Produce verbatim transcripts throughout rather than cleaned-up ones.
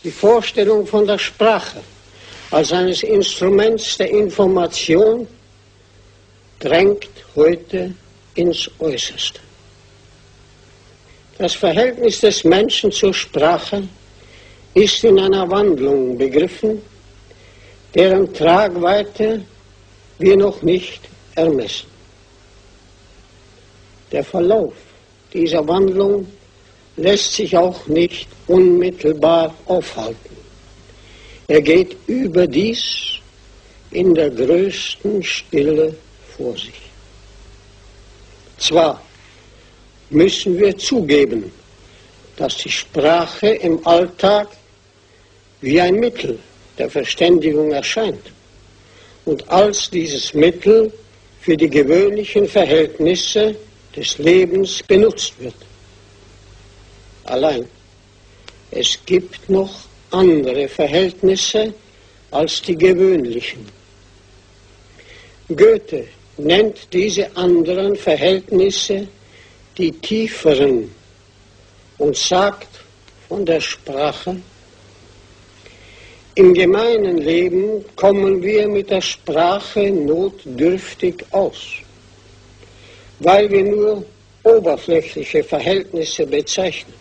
Die Vorstellung von der Sprache als eines Instruments der Information drängt heute ins Äußerste. Das Verhältnis des Menschen zur Sprache ist in einer Wandlung begriffen, deren Tragweite wir noch nicht ermessen. Der Verlauf dieser Wandlung lässt sich auch nicht unmittelbar aufhalten. Er geht überdies in der größten Stille vor sich. Zwar müssen wir zugeben, dass die Sprache im Alltag wie ein Mittel der Verständigung erscheint und als dieses Mittel für die gewöhnlichen Verhältnisse des Lebens benutzt wird. Allein, es gibt noch andere Verhältnisse als die gewöhnlichen. Goethe nennt diese anderen Verhältnisse die tieferen und sagt von der Sprache: Im gemeinen Leben kommen wir mit der Sprache notdürftig aus, weil wir nur oberflächliche Verhältnisse bezeichnen.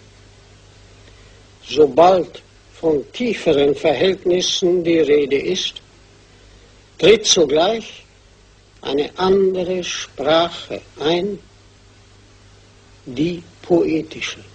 Sobald von tieferen Verhältnissen die Rede ist, tritt sogleich eine andere Sprache ein, die poetische.